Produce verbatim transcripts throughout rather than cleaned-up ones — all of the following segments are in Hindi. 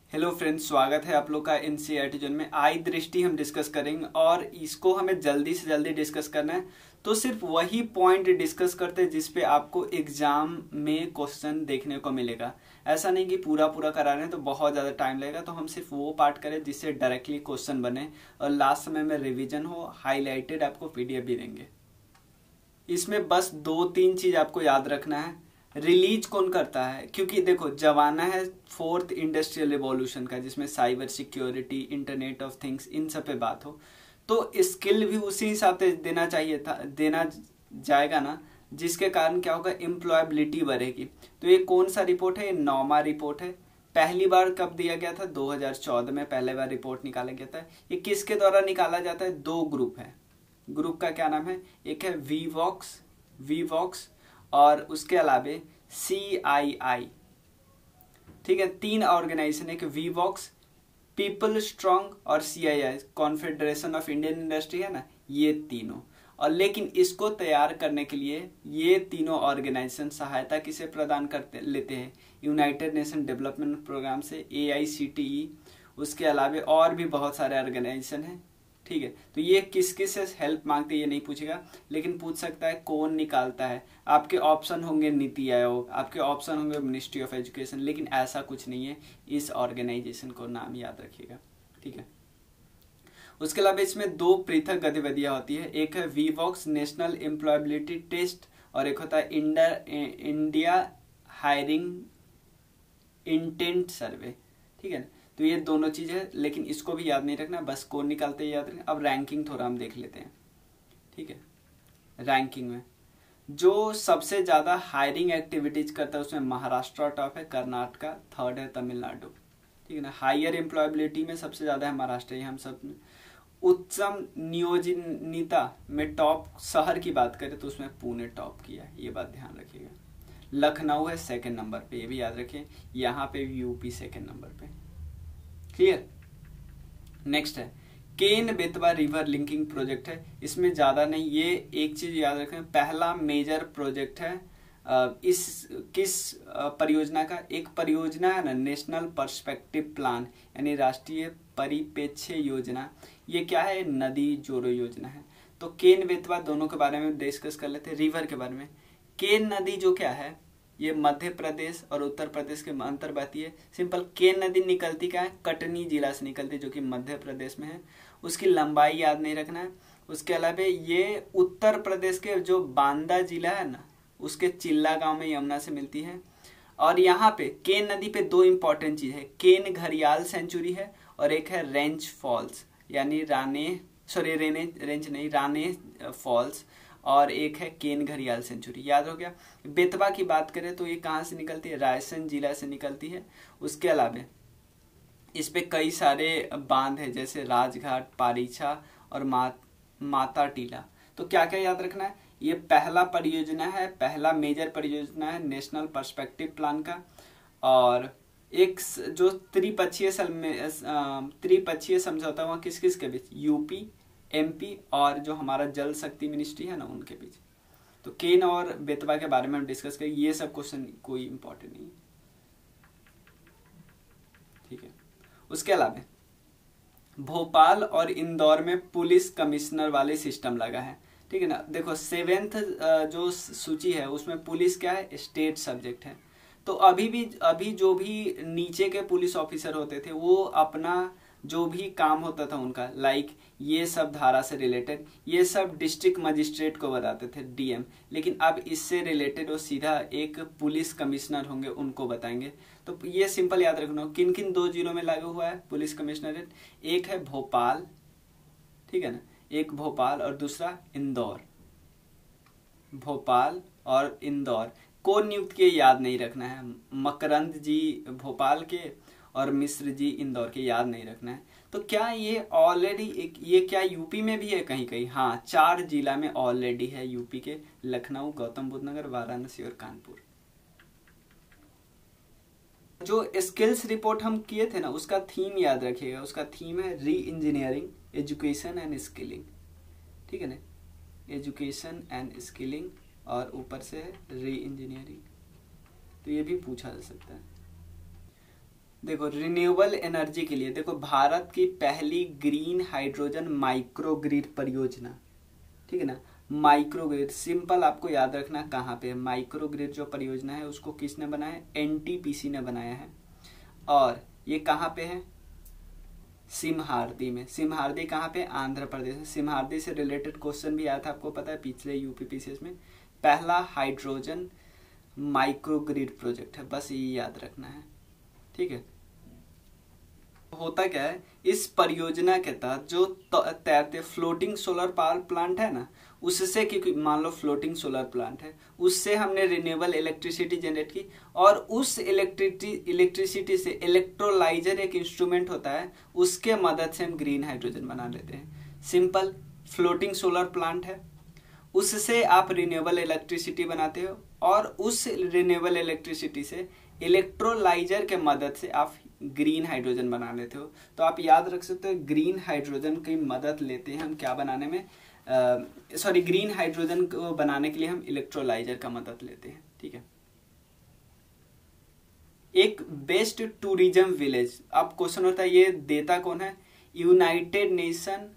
हेलो फ्रेंड्स, स्वागत है आप लोग का एनसीईआरटी जोन में। आई दृष्टि हम डिस्कस करेंगे और इसको हमें जल्दी से जल्दी डिस्कस करना है, तो सिर्फ वही पॉइंट डिस्कस करते हैं जिसपे आपको एग्जाम में क्वेश्चन देखने को मिलेगा। ऐसा नहीं कि पूरा पूरा करा रहे हैं तो बहुत ज़्यादा टाइम लगेगा, तो हम सिर्फ वो पार्ट करें जिससे डायरेक्टली क्वेश्चन बने और लास्ट समय में रिविजन हो, हाईलाइटेड आपको पीडीएफ भी देंगे। इसमें बस दो तीन चीज आपको याद रखना है। रिलीज कौन करता है, क्योंकि देखो जमाना है फोर्थ इंडस्ट्रियल रिवॉल्यूशन का, जिसमें cyber security, internet of things, इन सब पे बात हो, तो स्किल भी उसी हिसाब से देना चाहिए था, देना जाएगा ना, जिसके कारण क्या होगा, एम्प्लॉयबिलिटी बढ़ेगी। तो ये कौन सा रिपोर्ट है? ये नौमा रिपोर्ट है। पहली बार कब दिया गया था? दो हज़ार चौदह में पहले बार रिपोर्ट निकाला गया था। ये किसके द्वारा निकाला जाता है? दो ग्रुप है। ग्रुप का क्या नाम है? एक है वीवॉक्स वीवॉक्स और उसके अलावे सी आई आई। ठीक है, तीन ऑर्गेनाइजेशन है कि वीवॉक्स, पीपल स्ट्रांग और C I I, confederation of Indian industry है ना, ये तीनों। और लेकिन इसको तैयार करने के लिए ये तीनों ऑर्गेनाइजेशन सहायता किसे प्रदान करते लेते हैं? यूनाइटेड नेशन डेवलपमेंट प्रोग्राम से, ए आई सी टी ई, उसके अलावे और भी बहुत सारे ऑर्गेनाइजेशन हैं। ठीक है, तो ये किस किस से हेल्प मांगते हैं ये नहीं पूछेगा, लेकिन पूछ सकता है कौन निकालता है। आपके ऑप्शन होंगे नीति आयोग, आपके ऑप्शन होंगे मिनिस्ट्री ऑफ एजुकेशन, लेकिन ऐसा कुछ नहीं है। इस ऑर्गेनाइजेशन को नाम याद रखिएगा। ठीक है, उसके अलावा इसमें दो पृथक गतिविधियां होती है। एक है वीवॉक्स नेशनल एम्प्लॉयबिलिटी टेस्ट और एक होता है इंडिया हायरिंग इंटेंट सर्वे। ठीक है ना, तो ये दोनों चीज है, लेकिन इसको भी याद नहीं रखना, बस कौन निकालते हैं याद रखना। अब रैंकिंग थोड़ा हम देख लेते हैं। ठीक है, रैंकिंग में जो सबसे ज्यादा हायरिंग एक्टिविटीज करता है उसमें महाराष्ट्र टॉप है, कर्नाटका थर्ड है, तमिलनाडु। ठीक है ना, हायर एम्प्लॉयबिलिटी में सबसे ज्यादा है महाराष्ट्र, हम सब में। उच्चम नियोजनीता में टॉप शहर की बात करें तो उसमें पुणे टॉप किया है, ये बात ध्यान रखिएगा। लखनऊ है सेकेंड नंबर पे, ये भी याद रखें। यहाँ पे यूपी सेकेंड नंबर पे। क्लियर। नेक्स्ट है Ken Betwa river linking project है। इसमें ज्यादा नहीं, ये एक चीज याद रखें, पहला मेजर प्रोजेक्ट है इस किस परियोजना का? एक परियोजना है ना, नेशनल पर्सपेक्टिव प्लान, यानी राष्ट्रीय परिप्रेक्ष्य योजना। ये क्या है? नदी जोड़ो योजना है। तो केन बेतवा दोनों के बारे में डिस्कस कर लेते हैं। रिवर के बारे में, केन नदी जो क्या है, ये मध्य प्रदेश और उत्तर प्रदेश के अंतर बहती है। सिंपल, केन नदी निकलती क्या है? कटनी जिला से निकलती है, जो कि मध्य प्रदेश में है। उसकी लंबाई याद नहीं रखना है। उसके अलावा ये उत्तर प्रदेश के जो बांदा जिला है ना, उसके चिल्ला गांव में यमुना से मिलती है। और यहाँ पे केन नदी पे दो इंपॉर्टेंट चीज है, केन घड़ियाल सेंचुरी है और एक है रेंज फॉल्स, यानी राने सॉरी रेने रेंज नहीं राने फॉल्स, और एक है केन घड़ियाल सेंचुरी। याद हो गया। बेतवा की बात करें तो ये कहाँ से निकलती है? रायसेन जिला से निकलती है। उसके अलावा इस पे कई सारे बांध है, जैसे राजघाट, पारीछा और मा, माता टीला। तो क्या क्या याद रखना है? ये पहला परियोजना है, पहला मेजर परियोजना है नेशनल पर्सपेक्टिव प्लान का। और एक जो त्रिपक्षीय त्रिपक्षीय समझौता हुआ किस किस के बीच? यूपी, एमपी और जो हमारा जल शक्ति मिनिस्ट्री है ना, उनके बीच। तो केन और बेतवा के बारे में हम डिस्कस करें। ये सब क्वेश्चन कोई इंपॉर्टेंट नहीं है। ठीक है, उसके अलावा भोपाल और इंदौर में पुलिस कमिश्नर वाले सिस्टम लगा है। ठीक है ना, देखो सेवेंथ जो सूची है उसमें पुलिस क्या है? स्टेट सब्जेक्ट है। तो अभी भी अभी जो भी नीचे के पुलिस ऑफिसर होते थे वो अपना जो भी काम होता था उनका, लाइक ये सब धारा से रिलेटेड, ये सब डिस्ट्रिक्ट मजिस्ट्रेट को बताते थे, डीएम। लेकिन अब इससे रिलेटेड वो सीधा एक पुलिस कमिश्नर होंगे, उनको बताएंगे। तो ये सिंपल याद रखना, किन किन दो जिलों में लागू हुआ है पुलिस कमिश्नरेट? एक है भोपाल, ठीक है ना, एक भोपाल और दूसरा इंदौर। भोपाल और इंदौर कौन नियुक्त किए याद नहीं रखना है। मकरंद जी भोपाल के और मिश्र जी इंदौर के, याद नहीं रखना है। तो क्या ये ऑलरेडी एक ये क्या यूपी में भी है कहीं कहीं? हाँ, चार जिला में ऑलरेडी है यूपी के, लखनऊ, गौतम बुद्ध नगर, वाराणसी और कानपुर। जो स्किल्स रिपोर्ट हम किए थे ना, उसका थीम याद रखिएगा। उसका थीम है री इंजीनियरिंग, एजुकेशन एंड स्किलिंग। ठीक है ना, एजुकेशन एंड स्किलिंग और ऊपर से है री इंजीनियरिंग। तो ये भी पूछा जा सकता है। देखो रिन्यूएबल एनर्जी के लिए देखो भारत की पहली ग्रीन हाइड्रोजन माइक्रो ग्रिड परियोजना, ठीक है ना, माइक्रो ग्रिड सिंपल आपको याद रखना कहाँ पे है। माइक्रो ग्रिड जो परियोजना है उसको किसने बनाया है, एनटीपीसी ने बनाया है। और ये कहाँ पे है, सिमहार्दी में। सिमहार्दी कहाँ पे, आंध्र प्रदेश में। सिमहार्दी से रिलेटेड क्वेश्चन भी आया था, आपको पता है पिछले यूपीपीसीएस में। पहला हाइड्रोजन माइक्रो ग्रिड प्रोजेक्ट है, बस ये याद रखना है, ठीक है। होता क्या है, इस परियोजना के तहत जो तैरते फ्लोटिंग सोलर पावर प्लांट है ना, उससे, क्योंकि मान लो फ्लोटिंग सोलर प्लांट है, उससे हमने रिन्यूएबल इलेक्ट्रिसिटी जनरेट की, और उस इलेक्ट्रिसिटी इलेक्ट्रिसिटी से इलेक्ट्रोलाइजर एक इंस्ट्रूमेंट होता है, उसके मदद से हम ग्रीन हाइड्रोजन बना लेते हैं। सिंपल फ्लोटिंग सोलर प्लांट है, उससे आप रिन्यूएबल इलेक्ट्रिसिटी बनाते हो, और उस रिन्यूएबल इलेक्ट्रिसिटी से इलेक्ट्रोलाइजर के मदद से आप ग्रीन हाइड्रोजन बना लेते हो। तो आप याद रख सकते हो ग्रीन हाइड्रोजन की मदद लेते हैं हम क्या बनाने में, सॉरी ग्रीन हाइड्रोजन को बनाने के लिए हम इलेक्ट्रोलाइजर का मदद लेते हैं, ठीक है। एक बेस्ट टूरिज्म विलेज, अब क्वेश्चन होता है ये देता कौन है, United Nation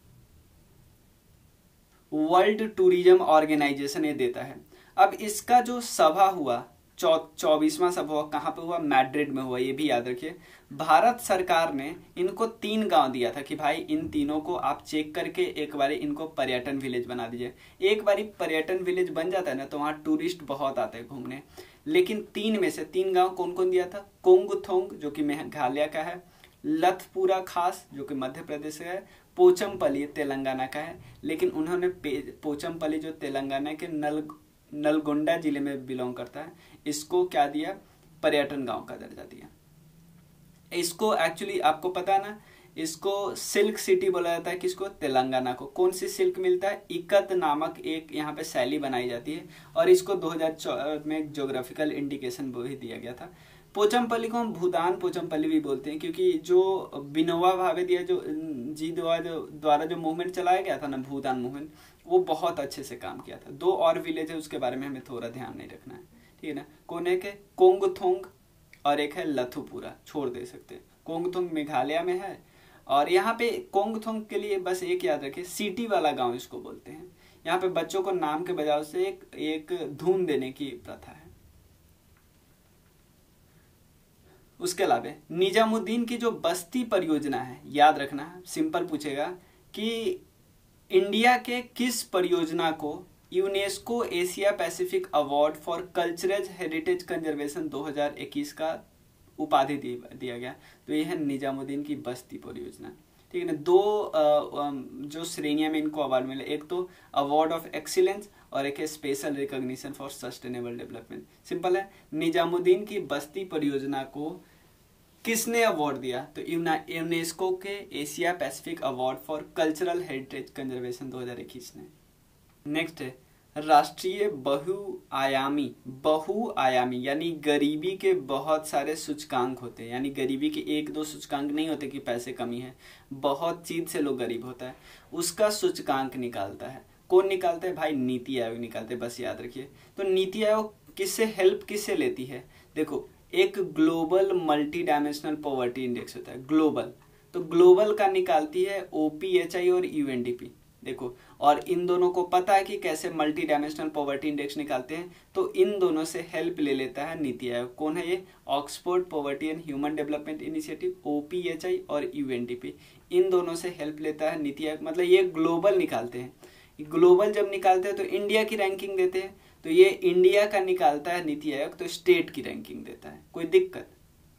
World Tourism Organization ये देता है। अब इसका जो सभा हुआ चौबीसवां सभा हुआ, कहाँ पे हुआ, मैड्रिड में हुआ, ये भी याद रखिए। भारत सरकार ने इनको तीन गांव दिया था कि भाई इन तीनों को आप चेक करके एक बारी इनको पर्यटन विलेज बना दीजिए। एक बारी पर्यटन विलेज बन जाता है ना तो वहाँ टूरिस्ट बहुत आते हैं घूमने। लेकिन तीन में से तीन गांव कौन कौन दिया था, कोंगथोंग जो कि मेघालय का है, लथपुरा खास जो कि मध्य प्रदेश का है, पोचमपल्ली तेलंगाना का है। लेकिन उन्होंने पोचमपल्ली जो तेलंगाना के नल नलगोंडा जिले में बिलोंग करता है, इसको क्या दिया, पर्यटन गांव का दर्जा दिया। इसको एक्चुअली आपको पता है ना, इसको सिल्क सिटी बोला जाता है, किसको, तेलंगाना को। कौन सी सिल्क मिलता है, इकत नामक एक यहाँ पे शैली बनाई जाती है, और इसको दो हज़ार चौदह में ज्योग्राफिकल इंडिकेशन भी दिया गया था। पोचमपल्ली को हम भूदान पोचमपल्ली भी बोलते हैं, क्योंकि जो विनोबा भावे दिया जो जी द्वारा जो मूवमेंट चलाया गया था ना, भूदान मूवमेंट, वो बहुत अच्छे से काम किया था। दो और विलेज है उसके बारे में हमें थोड़ा ध्यान नहीं रखना है, ठीक है ना। कौन है के, कोंगथोंग और एक है लथुपुरा, छोड़ दे सकते हैं। कोंगथोंग मेघालय में है, और यहाँ पे कोंगथोंग के लिए बस एक याद रखें, सिटी वाला गांव इसको बोलते हैं। यहाँ पे बच्चों को नाम के बजाय से एक एक धून देने की प्रथा है। उसके अलावा निजामुद्दीन की जो बस्ती परियोजना है, याद रखना, सिंपल पूछेगा कि इंडिया के किस परियोजना को UNESCO Asia Pacific award for cultural heritage conservation दो हज़ार इक्कीस का उपाधि दिया गया, तो ये है निजामुद्दीन की बस्ती परियोजना, ठीक है ना। दो जो श्रेणियां में इनको अवार्ड मिले, एक तो अवार्ड ऑफ एक्सीलेंस और एक है special recognition for sustainable development. Simple है, निजामुद्दीन की बस्ती परियोजना को किसने अवार्ड दिया, तो यूनेस्को के Asia Pacific award for cultural heritage conservation दो हज़ार इक्कीस ने। नेक्स्ट है राष्ट्रीय बहुआयामी बहुआयामी यानी गरीबी के बहुत सारे सूचकांक होते हैं, यानी गरीबी के एक दो सूचकांक नहीं होते कि पैसे कमी है, बहुत चीज से लोग गरीब होता है, उसका सूचकांक निकालता है। कौन निकालता है भाई, नीति आयोग निकालते हैं, बस याद रखिए। तो नीति आयोग किससे हेल्प किससे लेती है, देखो एक global multi dimensional poverty index होता है ग्लोबल, तो ग्लोबल का निकालती है ओपीएचआई और यूएनडीपी। देखो, और इन दोनों को पता है कि कैसे मल्टी डायमेंशनल पॉवर्टी इंडेक्स निकालते हैं, तो इन दोनों से हेल्प ले लेता है नीति आयोग। कौन है ये, Oxford poverty and human development initiative, OPHI और यूएनडीपी, इन दोनों से हेल्प लेता है नीति आयोग। मतलब ये ग्लोबल निकालते हैं, ग्लोबल जब निकालते हैं तो इंडिया की रैंकिंग देते हैं, तो ये इंडिया का निकालता है नीति आयोग, तो स्टेट की रैंकिंग देता है। कोई दिक्कत,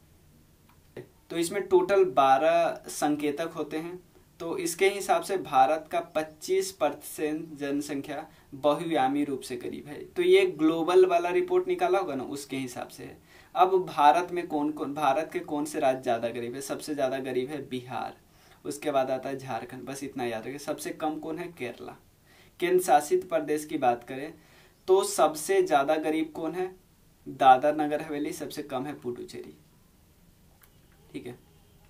तो इसमें टोटल बारह संकेतक होते हैं, तो इसके हिसाब से भारत का पच्चीस परसेंट जनसंख्या बहुआयामी रूप से गरीब है। तो ये ग्लोबल वाला रिपोर्ट निकाला होगा ना, उसके हिसाब से है। अब भारत में कौन कौन, भारत के कौन से राज्य ज्यादा गरीब है, सबसे ज्यादा गरीब है बिहार, उसके बाद आता है झारखंड, बस इतना याद रखिए। सबसे कम कौन है, केरला। केंद्र शासित प्रदेश की बात करें तो सबसे ज्यादा गरीब कौन है, दादर नगर हवेली, सबसे कम है पुडुचेरी, ठीक है।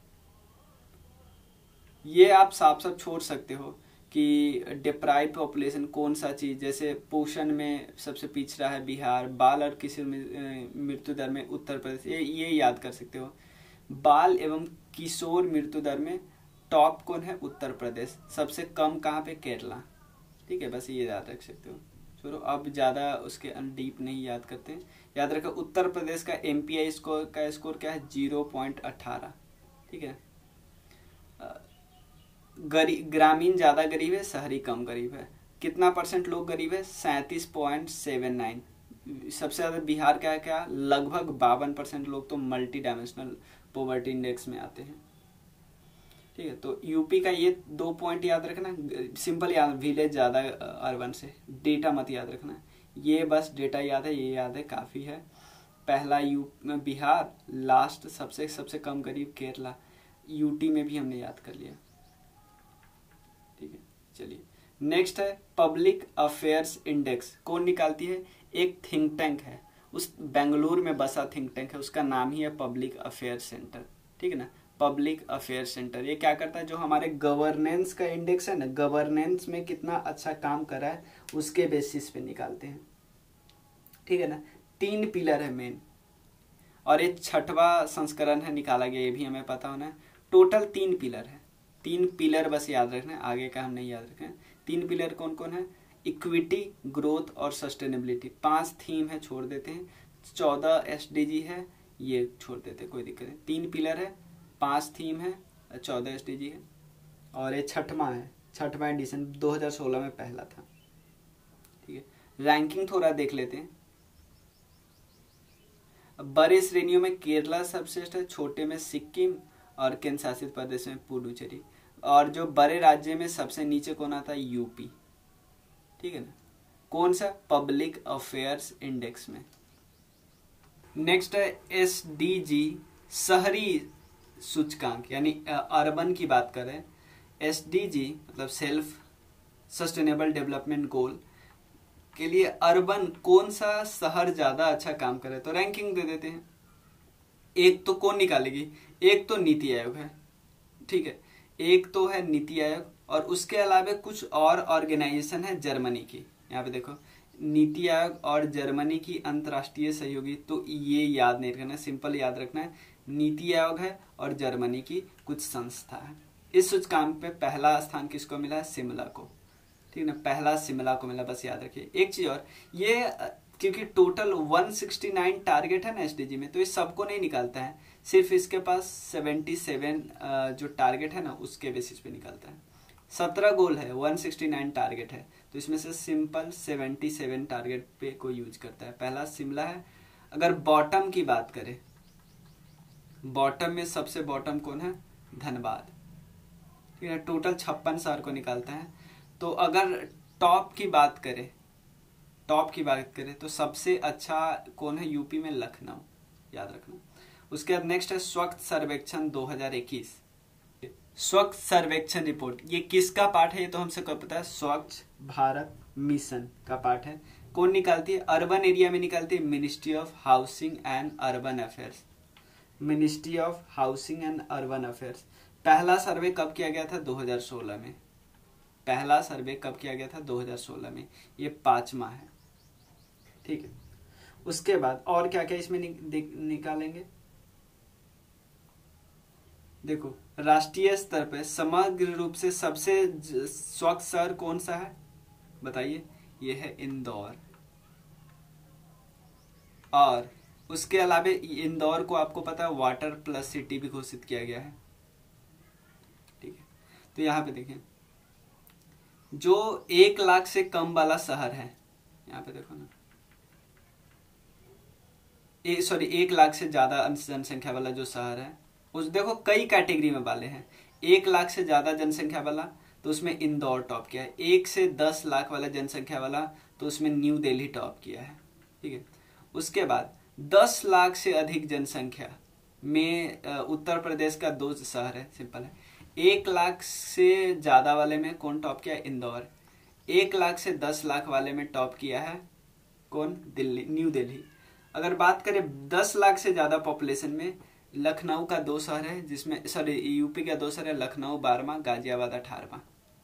ये आप साफ साफ छोड़ सकते हो कि डिप्राइव पॉपुलेशन कौन सा चीज, जैसे पोषण में सबसे पिछड़ा है बिहार, बाल और किशोर मृत्यु दर में उत्तर प्रदेश, ये ये याद कर सकते हो। बाल एवं किशोर मृत्यु दर में टॉप कौन है? उत्तर प्रदेश। सबसे कम कहाँ पे? केरला। ठीक है, बस ये याद रख सकते हो। चलो अब ज़्यादा उसके डीप नहीं याद करते। याद रखो उत्तर प्रदेश का एमपीआई स्कोर का स्कोर क्या है? जीरो पॉइंट अठारह। ठीक है, गरीब ग्रामीण ज़्यादा गरीब है, शहरी कम गरीब है। कितना परसेंट लोग गरीब है? सैंतीस पॉइंट सेवन नाइन। सबसे ज़्यादा बिहार का है क्या? लगभग बावन परसेंट लोग तो मल्टी डायमेंशनल पॉवर्टी इंडेक्स में आते हैं। ठीक है, तो यूपी का ये दो पॉइंट याद रखना, सिंपल याद, विलेज ज़्यादा अर्बन से, डेटा मत याद रखना, ये बस डेटा याद है, ये याद है काफ़ी है। पहला यू बिहार, लास्ट सबसे सबसे कम गरीब केरला, यूटी में भी हमने याद कर लिया। ठीक है, चलिए नेक्स्ट है पब्लिक अफेयर्स इंडेक्स। कौन निकालती है? एक थिंक टैंक है, उस बेंगलुरु में बसा थिंक टैंक है, उसका नाम ही है पब्लिक अफेयर्स सेंटर। ठीक है ना, पब्लिक अफेयर्स सेंटर। ये क्या करता है? जो हमारे गवर्नेंस का इंडेक्स है ना, गवर्नेंस में कितना अच्छा काम कर रहा है उसके बेसिस पे निकालते हैं। ठीक है ना, तीन पिलर है मेन, और ये छठवां संस्करण है, निकाला गया, ये भी हमें पता होना है। टोटल तीन पिलर है, तीन पिलर बस याद रखना है, आगे का हम नहीं याद रखें। तीन पिलर कौन कौन है? इक्विटी, ग्रोथ और सस्टेनेबिलिटी। पांच थीम है, छोड़ देते हैं। चौदह एसडीजी है, ये छोड़ देते हैं, कोई दिक्कत नहीं। तीन पिलर है, पांच थीम है, चौदह एसडीजी है, और ये छठवां है, छठवां एडिशन दो हज़ार सोलह में पहला था। ठीक है, रैंकिंग थोड़ा देख लेते हैं। बड़े श्रेणियों में केरला सबश्रेष्ठ है, छोटे में सिक्किम और केंद्र शासित प्रदेश में पुडुचेरी, और जो बड़े राज्य में सबसे नीचे कौन आता है? यूपी। ठीक है ना, कौन सा? पब्लिक अफेयर्स इंडेक्स में। नेक्स्ट है एसडीजी, शहरी सूचकांक, यानी अर्बन की बात करें। एसडीजी मतलब सेल्फ सस्टेनेबल डेवलपमेंट गोल के लिए अर्बन कौन सा शहर ज्यादा अच्छा काम करे, तो रैंकिंग दे देते हैं। एक तो कौन निकालेगी? एक तो नीति आयोग है। ठीक है, एक तो है नीति आयोग, और उसके अलावा कुछ और ऑर्गेनाइजेशन है जर्मनी की। यहाँ पे देखो, नीति आयोग और जर्मनी की अंतर्राष्ट्रीय सहयोगी, तो ये याद नहीं रखना, सिंपल याद रखना है, नीति आयोग है और जर्मनी की कुछ संस्था है। इस सूचकांक पे पहला स्थान किसको मिला है? शिमला को। ठीक है ना, पहला शिमला को मिला, बस याद रखिए। एक चीज और, ये क्योंकि टोटल एक सौ उनहत्तर टारगेट है ना एसडीजी में, तो ये सबको नहीं निकालता है, सिर्फ इसके पास सतहत्तर जो टारगेट है ना उसके बेसिस पे निकालता है। सत्रह गोल है, एक सौ उनहत्तर टारगेट है, तो इसमें से सिंपल सतहत्तर टारगेट पे को यूज करता है। पहला शिमला है। अगर बॉटम की बात करें, बॉटम में सबसे बॉटम कौन है? धनबाद। ठीक है, टोटल छप्पन शहर को निकालता है। तो अगर टॉप की बात करें, टॉप की बात करें तो सबसे अच्छा कौन है? यूपी में लखनऊ, याद रखना। उसके बाद नेक्स्ट है स्वच्छ सर्वेक्षण दो हज़ार इक्कीस। स्वच्छ सर्वेक्षण रिपोर्ट, ये किसका पार्ट है? ये तो हमसे कब पता है, स्वच्छ भारत मिशन का पार्ट है। कौन निकालती है? अर्बन एरिया में निकालती है ministry of housing and urban affairs. Ministry of housing and urban affairs. पहला सर्वे कब किया गया था? दो हज़ार सोलह में। पहला सर्वे कब किया गया था? दो हज़ार सोलह में। ये पांचवा है। ठीक है, उसके बाद और क्या क्या इसमें नि, निकालेंगे? देखो, राष्ट्रीय स्तर पे समग्र रूप से सबसे स्वच्छ शहर कौन सा है? बताइए। ये है इंदौर। और उसके अलावा इंदौर को आपको पता है वाटर प्लस सिटी भी घोषित किया गया है। ठीक है, तो यहाँ पे देखें, जो एक लाख से कम वाला शहर है, यहाँ पे देखो ना, ए, सॉरी एक लाख से ज्यादा जनसंख्या वाला जो शहर है, उस देखो कई कैटेगरी में वाले हैं। एक लाख से ज्यादा जनसंख्या वाला तो उसमें इंदौर टॉप किया है। एक से दस लाख वाला जनसंख्या वाला तो उसमें न्यू दिल्ली टॉप किया है। ठीक है, उसके बाद दस लाख से अधिक जनसंख्या में उत्तर प्रदेश का दो शहर है, सिंपल है। एक लाख से ज्यादा वाले में कौन टॉप किया है? इंदौर। एक लाख से दस लाख वाले में टॉप किया है कौन? दिल्ली, न्यू दिल्ली। अगर बात करें दस लाख से ज्यादा पॉपुलेशन में, लखनऊ का दो शहर है, जिसमें सॉरी यूपी का दो शहर है, लखनऊ बारहवां, गाजियाबाद अठारहवां।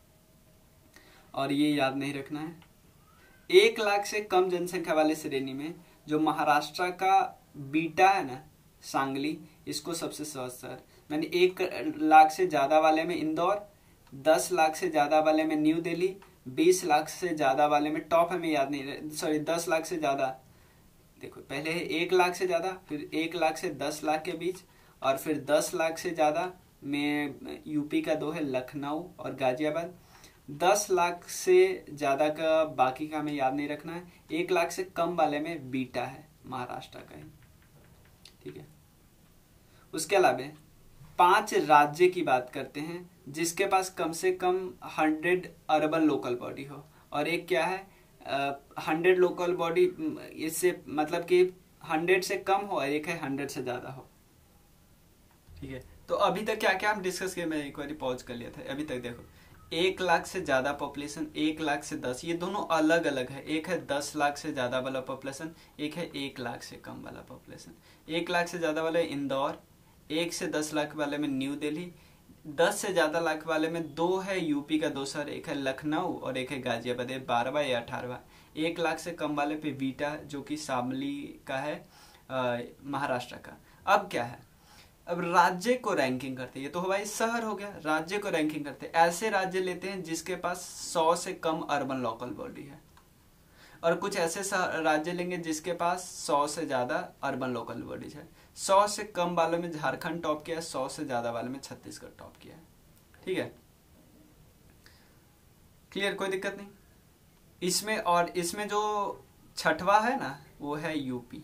और ये याद नहीं रखना है। एक लाख से कम जनसंख्या वाले श्रेणी में जो महाराष्ट्र का बीटा है ना, सांगली, इसको सबसे स्वस्त शहर। मैंने एक लाख से ज़्यादा वाले में इंदौर, दस लाख से ज़्यादा वाले में न्यू दिल्ली, बीस लाख से ज़्यादा वाले में, टॉप हमें याद नहीं रहे, सॉरी दस लाख से ज़्यादा, देखो पहले है एक लाख से ज़्यादा, फिर एक लाख से दस लाख के बीच, और फिर दस लाख से ज़्यादा में यूपी का दो है, लखनऊ और गाजियाबाद। दस लाख से ज़्यादा का बाकी का हमें याद नहीं रखना है। एक लाख से कम वाले में बीटा है, महाराष्ट्र का है, ठीक है। उसके अलावा पांच राज्य की बात करते हैं जिसके पास कम से कम हंड्रेड अर्बन लोकल बॉडी हो, और एक क्या है हंड्रेड लोकल बॉडी, इससे मतलब कि हंड्रेड से कम हो, और एक है हंड्रेड से ज्यादा हो, ठीक है। तो अभी तक क्या क्या हम डिस्कस किए, मैं एक बार पॉज कर लिया था। अभी तक देखो, एक लाख से ज्यादा पॉपुलेशन, एक लाख से दस, ये दोनों अलग अलग है। एक है दस लाख से ज्यादा वाला पॉपुलेशन, एक है एक लाख से कम वाला पॉपुलेशन। एक लाख से ज्यादा वाले इंदौर, एक से दस लाख वाले में न्यू दिल्ली, दस से ज्यादा लाख वाले में दो है यूपी का दो शहर, एक है लखनऊ और एक है गाजियाबाद, बारहवा या अठारहवा। एक लाख से कम वाले पे बीटा जो कि शामली का है, महाराष्ट्र का। अब क्या है, अब राज्य को रैंकिंग करते हैं। ये तो हमारी शहर हो गया, राज्य को रैंकिंग करते हैं। ऐसे राज्य लेते हैं जिसके पास सौ से कम अर्बन लोकल बॉडी है, और कुछ ऐसे राज्य लेंगे जिसके पास सौ से ज्यादा अर्बन लोकल बॉडीज है। सौ से कम वालों में झारखंड टॉप किया है, सौ से ज्यादा वालों में छत्तीसगढ़ टॉप किया है, ठीक है। क्लियर, कोई दिक्कत नहीं इसमें। और इसमें जो छठवा है ना, वो है यूपी।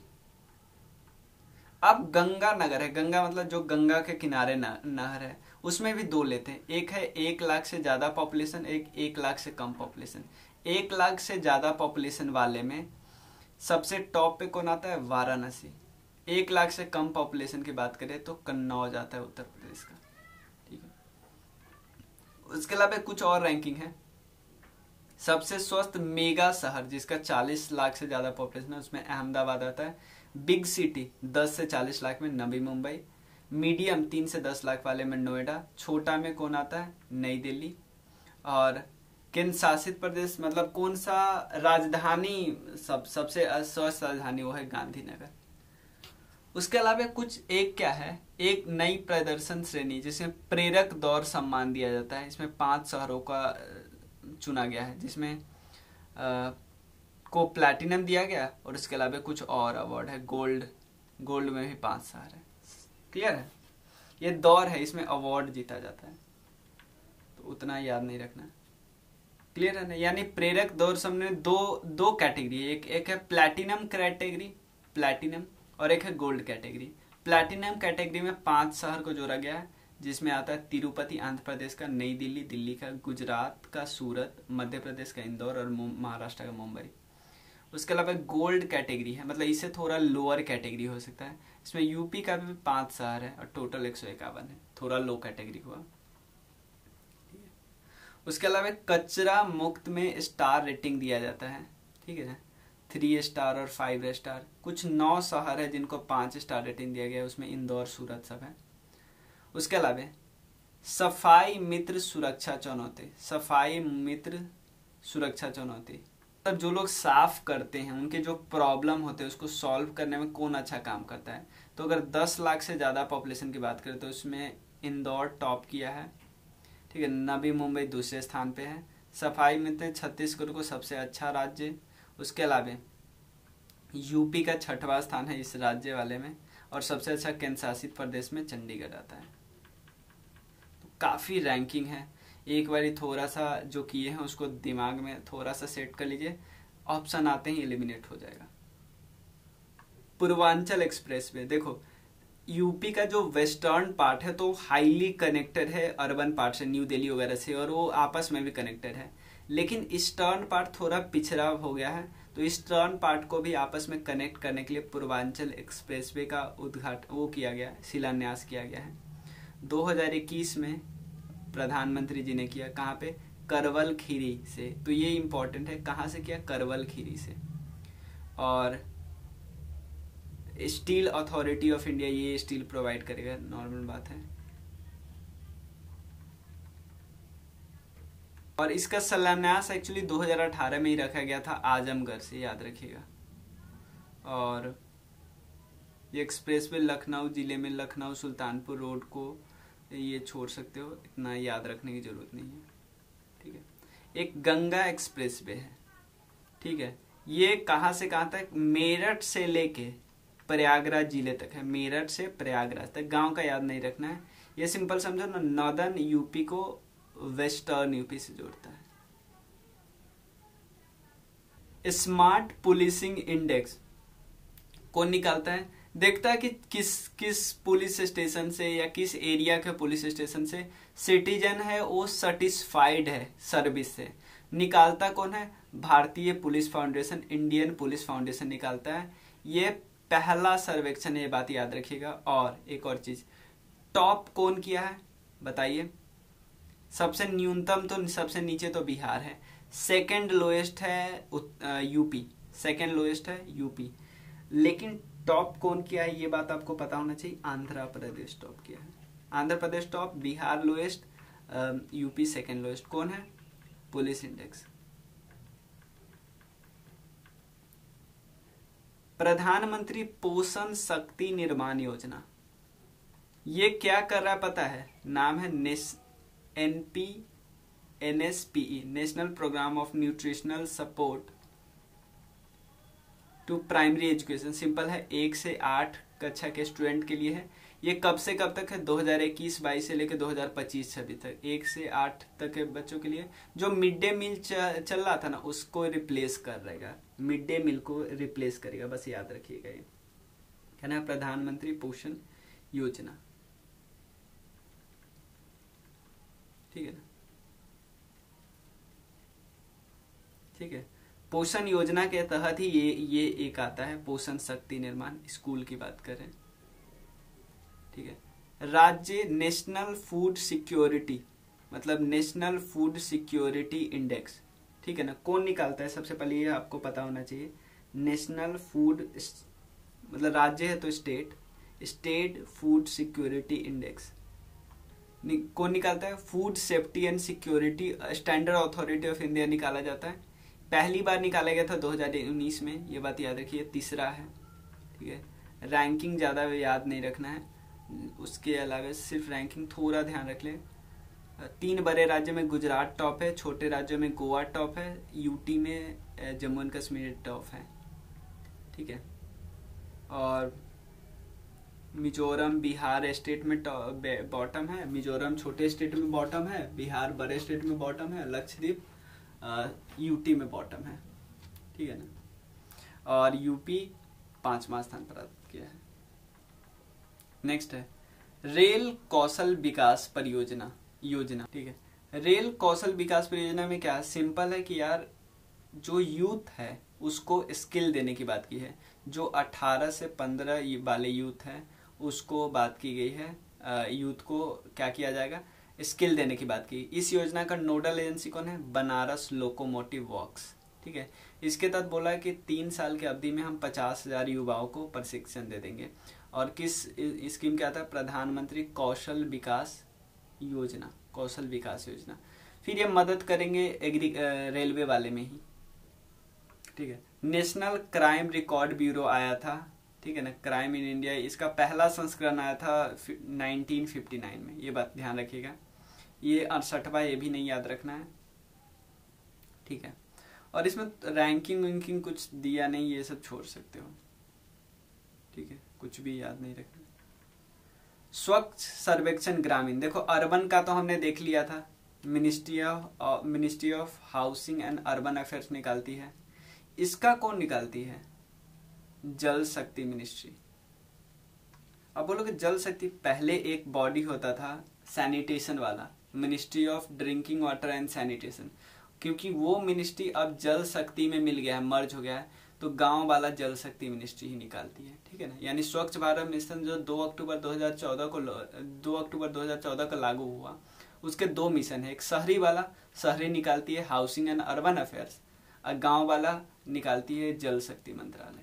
अब गंगा नगर है, गंगा मतलब जो गंगा के किनारे नहर है, उसमें भी दो लेते हैं। एक है एक लाख से ज्यादा पॉपुलेशन, एक एक लाख से कम पॉपुलेशन। एक लाख से ज्यादा पॉपुलेशन वाले में सबसे टॉप पे कौन आता है, वाराणसी। एक लाख से कम पॉपुलेशन की बात करें तो कन्नौज आता है, उत्तर प्रदेश का, ठीक है। उसके अलावा कुछ और रैंकिंग है। सबसे स्वस्थ मेगा शहर जिसका चालीस लाख से ज्यादा पॉपुलेशन है, उसमें अहमदाबाद आता है। बिग सिटी दस से चालीस लाख में नवी मुंबई। मीडियम तीन से दस लाख वाले में नोएडा। छोटा में कौन आता है, नई दिल्ली। और केंद्र शासित प्रदेश मतलब कौन सा राजधानी, सब सबसे स्वस्थ राजधानी वो है गांधीनगर। उसके अलावा कुछ एक क्या है, एक नई प्रदर्शन श्रेणी जिसमें प्रेरक दौर सम्मान दिया जाता है। इसमें पांच शहरों का चुना गया है, जिसमें आ, को प्लैटिनम दिया गया, और उसके अलावा कुछ और अवार्ड है। गोल्ड, गोल्ड में भी पांच शहर है। क्लियर है, ये दौर है, इसमें अवार्ड जीता जाता है, तो उतना याद नहीं रखना। क्लियर है ना, यानी प्रेरक दौर सबने दो दो कैटेगरी, एक एक है प्लैटिनम कैटेगरी, प्लैटिनम, और एक है गोल्ड कैटेगरी। प्लैटिनम कैटेगरी में पांच शहर को जोड़ा गया है, जिसमें आता है तिरुपति आंध्र प्रदेश का, नई दिल्ली दिल्ली का, गुजरात का सूरत, मध्य प्रदेश का इंदौर, और महाराष्ट्र का मुंबई। उसके अलावा गोल्ड कैटेगरी है, मतलब इससे थोड़ा लोअर कैटेगरी हो सकता है। इसमें यूपी का भी पांच शहर है और टोटल एक सौ इक्यावन है, थोड़ा लो कैटेगरी हुआ। उसके अलावा कचरा मुक्त में स्टार रेटिंग दिया जाता है, ठीक है, थ्री स्टार और फाइव स्टार। कुछ नौ शहर है जिनको पांच स्टार रेटिंग दिया गया है, उसमें इंदौर सूरत सब है। उसके अलावा सफाई मित्र सुरक्षा चुनौती, सफाई मित्र सुरक्षा चुनौती मतलब जो लोग साफ करते हैं उनके जो प्रॉब्लम होते हैं उसको सॉल्व करने में कौन अच्छा काम करता है। तो अगर दस लाख से ज़्यादा पॉपुलेशन की बात करें तो उसमें इंदौर टॉप किया है, ठीक है। नवी मुंबई दूसरे स्थान पे है। सफाई मित्र छत्तीसगढ़ को सबसे अच्छा राज्य। उसके अलावा यूपी का छठवां स्थान है इस राज्य वाले में, और सबसे अच्छा केंद्र शासित प्रदेश में चंडीगढ़ आता है। तो काफ़ी रैंकिंग है, एक बारी थोड़ा सा जो किए हैं उसको दिमाग में थोड़ा सा सेट कर लीजिए, ऑप्शन आते ही एलिमिनेट हो जाएगा। पूर्वांचल एक्सप्रेसवे, देखो यूपी का जो वेस्टर्न पार्ट है तो हाईली कनेक्टेड है अर्बन पार्ट से, न्यू दिल्ली वगैरह से, और वो आपस में भी कनेक्टेड है। लेकिन ईस्टर्न पार्ट थोड़ा पिछड़ा हो गया है, तो ईस्टर्न पार्ट को भी आपस में कनेक्ट करने के लिए पूर्वांचल एक्सप्रेसवे का उद्घाटन वो किया गया, शिलान्यास किया गया है दो हज़ार इक्कीस में प्रधानमंत्री जी ने किया। कहाँ पे, करवल खीरी से। तो ये इंपॉर्टेंट है, कहाँ से किया, करवल खीरी से। और स्टील अथॉरिटी ऑफ इंडिया ये स्टील प्रोवाइड करेगा, नॉर्मल बात है। और इसका शिलान्यास एक्चुअली दो हज़ार अठारह में ही रखा गया था आजमगढ़ से, याद रखिएगा। और ये एक्सप्रेस वे लखनऊ जिले में लखनऊ सुल्तानपुर रोड को ये छोड़ सकते हो, इतना याद रखने की जरूरत नहीं है, ठीक है। एक गंगा एक्सप्रेस वे है, ठीक है, ये कहाँ से कहाँ तक, मेरठ से लेके प्रयागराज जिले तक है, मेरठ से प्रयागराज तक। गांव का याद नहीं रखना है, ये सिंपल समझो ना, नॉर्दर्न यूपी को वेस्टर्न यूपी से जोड़ता है। स्मार्ट पुलिसिंग इंडेक्स कौन निकालता है, देखता है कि किस किस पुलिस स्टेशन से या किस एरिया के पुलिस स्टेशन से सिटीजन है वो सेटिस्फाइड है सर्विस से। निकालता कौन है, Bharatiya police foundation, Indian police foundation निकालता है। ये पहला सर्वेक्षण, ये बात याद रखिएगा। और एक और चीज, टॉप कौन किया है बताइए, सबसे न्यूनतम तो सबसे नीचे तो बिहार है, सेकंड लोएस्ट है यूपी, सेकंड लोएस्ट है यूपी, लेकिन टॉप कौन किया है ये बात आपको पता होना चाहिए, आंध्र प्रदेश टॉप किया है। Andhra Pradesh top, Bihar lowest, UP second lowest. कौन है, पुलिस इंडेक्स। प्रधानमंत्री पोषण शक्ति निर्माण योजना, ये क्या कर रहा है पता है, नाम है नेस NP NSPE, national programme of nutritional support to primary education. Simple है, एक से आठ कक्षा के स्टूडेंट के लिए है। ये कब से कब तक है, दो हज़ार इक्कीस बाईस से लेकर दो हज़ार पच्चीस छब्बीस तक, एक से आठ तक के बच्चों के लिए। जो मिड डे मील चल रहा था ना, उसको रिप्लेस कर रहेगा, मिड डे मील को रिप्लेस करेगा, बस याद रखिएगा। ये है ना, प्रधानमंत्री पोषण योजना, ठीक है ना, ठीक है। पोषण योजना के तहत ही ये ये एक आता है, पोषण शक्ति निर्माण, स्कूल की बात करें, ठीक है। राज्य नेशनल फूड सिक्योरिटी, मतलब नेशनल फूड सिक्योरिटी इंडेक्स, ठीक है ना, कौन निकालता है, सबसे पहले ये आपको पता होना चाहिए। नेशनल फूड मतलब राज्य है तो state, state food security index कौन निकालता है, food safety and security standard authority of India निकाला जाता है। पहली बार निकाला गया था दो हज़ार उन्नीस में, ये बात याद रखिए। तीसरा है, ठीक है। रैंकिंग ज़्यादा याद नहीं रखना है, उसके अलावा सिर्फ रैंकिंग थोड़ा ध्यान रख ले। तीन बड़े राज्यों में गुजरात टॉप है, छोटे राज्यों में गोवा टॉप है, यूटी में जम्मू एंड कश्मीर टॉप है, ठीक है। और मिजोरम बिहार स्टेट में बॉटम है, मिजोरम छोटे स्टेट में बॉटम है, बिहार बड़े स्टेट में बॉटम है, लक्षद्वीप यूटी में बॉटम है, ठीक है ना। और यूपी पांचवा स्थान प्राप्त किया है। नेक्स्ट है रेल कौशल विकास परियोजना योजना, ठीक है। रेल कौशल विकास परियोजना में क्या सिंपल है कि यार जो यूथ है उसको स्किल देने की बात की है। जो अठारह से पंद्रह वाले यूथ है उसको बात की गई है, यूथ को क्या किया जाएगा, स्किल देने की बात की। इस योजना का नोडल एजेंसी कौन है, बनारस लोकोमोटिव वर्क्स, ठीक है। इसके तहत बोला है कि तीन साल की अवधि में हम पचास हजार युवाओं को प्रशिक्षण दे देंगे। और किस स्कीम क्या था, प्रधानमंत्री कौशल विकास योजना, कौशल विकास योजना। फिर ये मदद करेंगे एग्री रेलवे वाले में ही, ठीक है। नेशनल क्राइम रिकॉर्ड ब्यूरो आया था, ठीक है ना, क्राइम इन इंडिया, इसका पहला संस्करण आया था नाइनटीन फिफ्टी नाइन में, ये बात ध्यान रखिएगा। ये अड़सठवा, ये भी नहीं याद रखना है, ठीक है। और इसमें रैंकिंग वैंकिंग कुछ दिया नहीं, ये सब छोड़ सकते हो, ठीक है, कुछ भी याद नहीं रखना। स्वच्छ सर्वेक्षण ग्रामीण, देखो अर्बन का तो हमने देख लिया था, ministry of ministry of housing and urban affairs निकालती है। इसका कौन निकालती है, जल शक्ति मिनिस्ट्री। अब बोलोगे जल शक्ति, पहले एक बॉडी होता था सैनिटेशन वाला, ministry of drinking water and sanitation, क्योंकि वो मिनिस्ट्री अब जल शक्ति में मिल गया है, मर्ज हो गया है, तो गांव वाला जल शक्ति मिनिस्ट्री ही निकालती है, ठीक है ना। यानी स्वच्छ भारत मिशन जो दो अक्टूबर दो हज़ार चौदह को दो अक्टूबर दो हज़ार चौदह को लागू हुआ, उसके दो मिशन है, एक शहरी वाला, शहरी निकालती है हाउसिंग एंड अर्बन अफेयर्स, और गांव वाला निकालती है जल शक्ति मंत्रालय।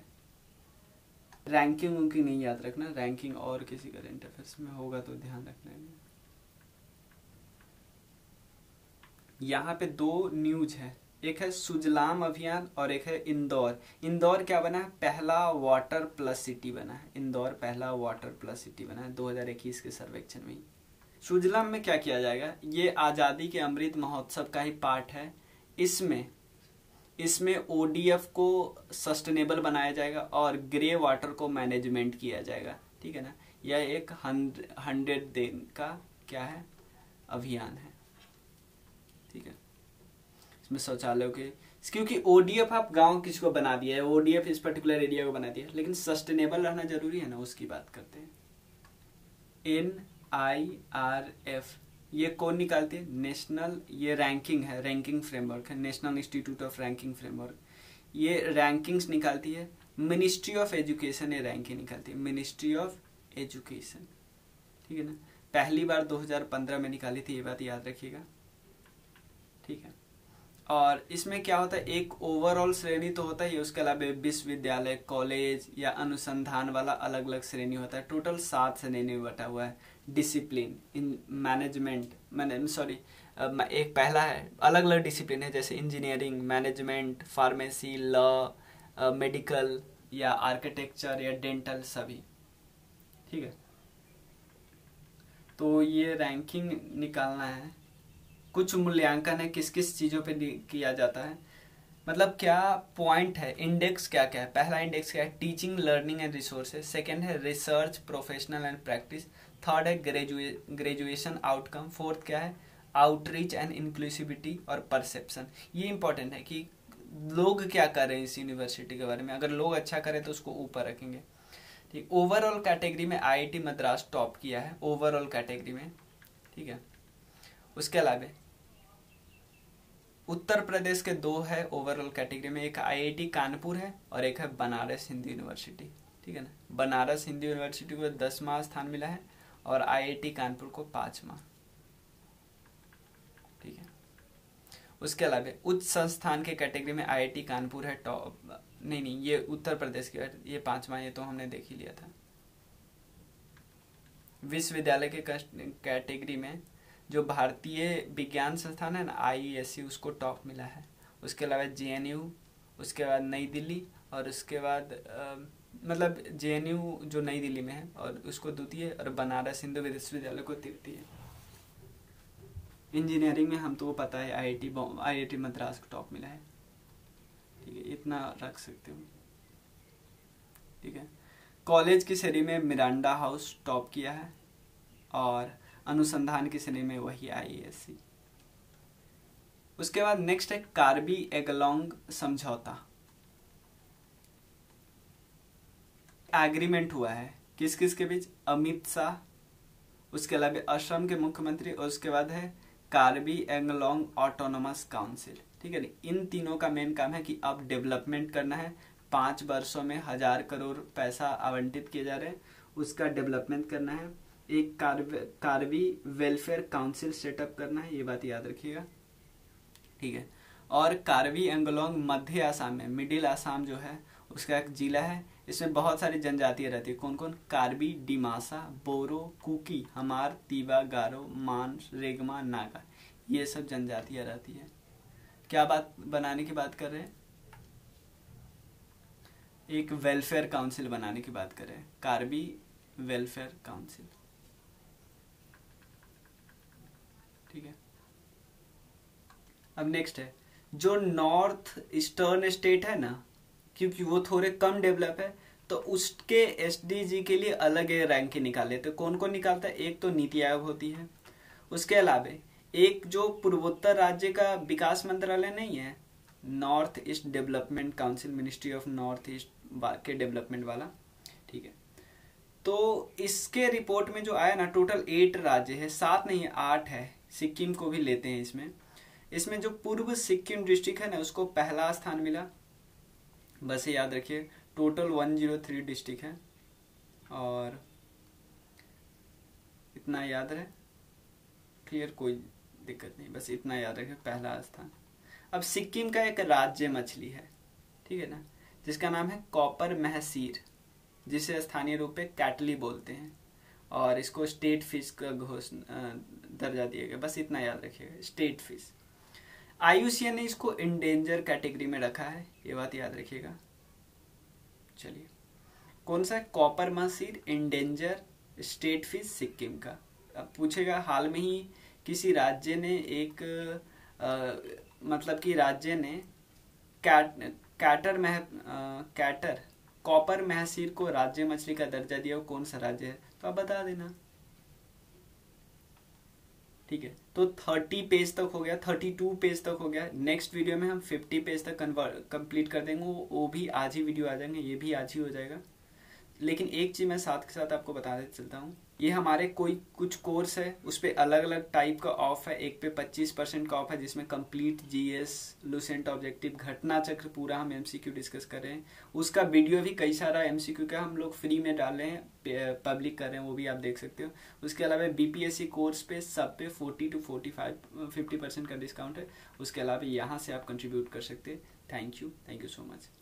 रैंकिंग उनकी नहीं याद रखना, रैंकिंग और किसी करेंट अफेयर्स में होगा तो ध्यान रखना है। यहाँ पे दो न्यूज है, एक है सुजलाम अभियान और एक है इंदौर। इंदौर क्या बना है, पहला वाटर प्लस सिटी बना है। इंदौर पहला वाटर प्लस सिटी बना है दो हज़ार इक्कीस के सर्वेक्षण में। सुजलाम में क्या किया जाएगा, ये आज़ादी के अमृत महोत्सव का ही पार्ट है। इसमें इसमें ओडीएफ को सस्टेनेबल बनाया जाएगा और ग्रे वाटर को मैनेजमेंट किया जाएगा, ठीक है ना। यह एक हंड्रेड दिन का क्या है, अभियान है, ठीक है। इसमें शौचालयों के, क्योंकि ओडीएफ आप गांव किसको बना दिया है, ओडीएफ इस पर्टिकुलर एरिया को बना दिया है, लेकिन सस्टेनेबल रहना जरूरी है ना, उसकी बात करते हैं। एन आई आर एफ ये कौन निकालती है, नेशनल, ये रैंकिंग है, रैंकिंग फ्रेमवर्क है, national institute of ranking framework, ये रैंकिंग्स निकालती है। मिनिस्ट्री ऑफ एजुकेशन ये रैंकिंग निकालती है, मिनिस्ट्री ऑफ एजुकेशन, ठीक है ना। पहली बार दो हज़ार पंद्रह में निकाली थी, ये बात याद रखिएगा, ठीक है। और इसमें क्या होता है, एक ओवरऑल श्रेणी तो होता ही है, उसके अलावा विश्वविद्यालय, कॉलेज या अनुसंधान वाला अलग अलग श्रेणी होता है। टोटल सात श्रेणी में बटा हुआ है। डिसिप्लिन इन मैनेजमेंट, मैंने सॉरी एक पहला है, अलग अलग डिसिप्लिन है, जैसे engineering, management, pharmacy, law, medical या आर्किटेक्चर या डेंटल, सभी, ठीक है। तो ये रैंकिंग निकालना है। कुछ मूल्यांकन है, किस किस चीज़ों पे किया जाता है, मतलब क्या पॉइंट है, इंडेक्स क्या क्या है। पहला इंडेक्स क्या है, teaching, learning and resources. Second है research, professional and practice. Third है ग्रेजुए ग्रेजुएशन आउटकम। फोर्थ क्या है, आउटरीच एंड इंक्लूसिविटी और परसेप्शन। ये इंपॉर्टेंट है कि लोग क्या कर रहे हैं इस यूनिवर्सिटी के बारे में। अगर लोग अच्छा करें तो उसको ऊपर रखेंगे, ठीक। ओवरऑल कैटेगरी में आईआईटी मद्रास टॉप किया है, ओवरऑल कैटेगरी में, ठीक है। उसके अलावा उत्तर प्रदेश के दो है ओवरऑल कैटेगरी में, एक आईआईटी कानपुर है और एक है बनारस हिंदू यूनिवर्सिटी, ठीक है ना। बनारस हिंदू यूनिवर्सिटी को दसवां स्थान मिला है और आईआईटी कानपुर को पांचवा, ठीक है। उसके अलावा उच्च संस्थान के कैटेगरी में आईआईटी कानपुर है टॉप, नहीं नहीं ये उत्तर प्रदेश की, ये पांचवा, ये तो हमने देख ही लिया था। विश्वविद्यालय के कैटेगरी में जो भारतीय विज्ञान संस्थान है ना, आईएससी, उसको टॉप मिला है। उसके अलावा जेएनयू, उसके बाद नई दिल्ली और उसके बाद आ, मतलब जेएनयू जो नई दिल्ली में है और उसको द्वितीय, और बनारस हिंदू विश्वविद्यालय को तृतीय। इंजीनियरिंग में हम तो वो पता है आईआईटी आईआईटी मद्रास को टॉप मिला है, ठीक है, इतना रख सकते हो, ठीक है। कॉलेज की श्रेणी में मिरांडा हाउस टॉप किया है और अनुसंधान की श्रेणी में वही आईएससी। उसके बाद नेक्स्ट है कार्बी एंगलोंग समझौता। एग्रीमेंट हुआ है किस किस के बीच, अमित शाह, उसके अलावा असम के मुख्यमंत्री, और उसके बाद है कार्बी एंगलोंग ऑटोनोमस काउंसिल, ठीक है। इन तीनों का मेन काम है कि अब डेवलपमेंट करना है। पांच वर्षों में हजार करोड़ पैसा आवंटित किए जा रहे हैं, उसका डेवलपमेंट करना है। एक कार्बी वेलफेयर काउंसिल सेटअप करना है, ये बात याद रखिएगा, ठीक है। और कार्बी एंगलोंग मध्य आसाम में, मिडिल आसाम जो है उसका एक जिला है। इसमें बहुत सारी जनजातियां रहती है, कौन कौन, कार्बी, डिमासा, बोरो, कुकी, हमार, तीवा, गारो, मान, रेगमा, नागा, ये सब जनजातियां रहती है। क्या बात बनाने की बात कर रहे हैं, एक वेलफेयर काउंसिल बनाने की बात कर रहे हैं, कार्बी वेलफेयर काउंसिल, ठीक है। अब नेक्स्ट है जो नॉर्थ ईस्टर्न स्टेट है ना, क्योंकि वो थोड़े कम डेवलप है तो उसके एसडीजी के लिए अलग रैंकिंग निकाले। तो कौन कौन निकालता है, एक तो नीति आयोग होती है, उसके अलावा एक जो पूर्वोत्तर राज्य का विकास मंत्रालय नहीं है, north east development council, ministry of north east के डेवलपमेंट वाला, ठीक है। तो इसके रिपोर्ट में जो आया ना, टोटल एट राज्य है, सात नहीं है आठ है, सिक्किम को भी लेते हैं इसमें। इसमें जो पूर्व सिक्किम डिस्ट्रिक्ट है ना, उसको पहला स्थान मिला, बस याद रखिए। Total one zero three district है और इतना याद रहे, क्लियर, कोई दिक्कत नहीं, बस इतना याद रखें, पहला स्थान। अब सिक्किम का एक राज्य मछली है, ठीक है ना, जिसका नाम है कॉपर महसीर, जिसे स्थानीय रूप में कैटली बोलते हैं, और इसको स्टेट फिश का घोषणा दर्जा दिया गया, बस इतना याद रखिएगा, state fish. I U C N ने इसको इंडेंजर कैटेगरी में रखा है, ये बात याद रखिएगा। चलिए, कौन सा है? Copper mahseer endanger state fish Sikkim का। अब पूछेगा हाल में ही किसी राज्य ने एक आ, मतलब कि राज्य ने कैट कैटर मह कैटर कॉपर महसीर को राज्य मछली का दर्जा दिया, वो कौन सा राज्य है? तो आप बता देना। ठीक है, तो थर्टी पेज तक हो गया, थर्टी टू पेज तक हो गया। नेक्स्ट वीडियो में हम फिफ्टी पेज तक कंप्लीट कर देंगे, वो, वो भी आज ही वीडियो आ जाएंगे, ये भी आज ही हो जाएगा। लेकिन एक चीज मैं साथ के साथ आपको बता देता चलता हूँ, ये हमारे कोई कुछ कोर्स है उस पर अलग अलग टाइप का ऑफ है। एक पे पच्चीस परसेंट का ऑफ है जिसमें कंप्लीट जीएस, लुसेंट ऑब्जेक्टिव, घटना चक्र पूरा हम एमसीक्यू डिस्कस कर रहे हैं। उसका वीडियो भी कई सारा एमसीक्यू का हम लोग फ्री में डाल रहे हैं, पब्लिक कर रहे हैं, वो भी आप देख सकते हो। उसके अलावा बीपीएससी कोर्स पे सब पे forty two forty five fifty percent का डिस्काउंट है। उसके अलावा यहाँ से आप कंट्रीब्यूट कर सकते हैं। Thank you, thank you so much.